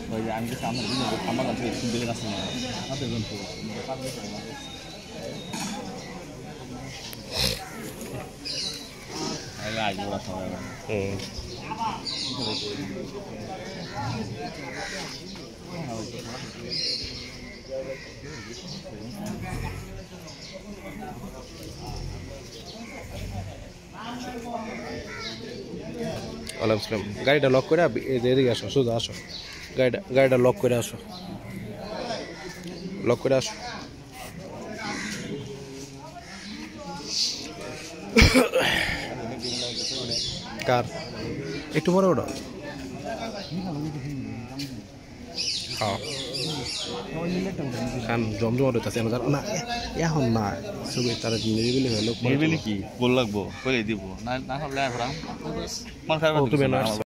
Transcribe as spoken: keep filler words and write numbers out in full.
ওই যে আমি সামনে আমার কাছে বিলে আছে না হাতের জন্য আগে আগে ওরা সবাই হুম ওয়ালাইকুম আসসালাম গাড়িটা লক করে এদিকে আসো সোজা আসো গাড়িটা গাড়িটা লক করে আসো লক করে আসো কার একটু পরে ওটা হ্যাঁ খান জমজমাট হইতেছে না এখন না ছবি তারা নিরিবিলি হলো নিরিবিলি কি বল লাগবো করে দিব না না হলে এখন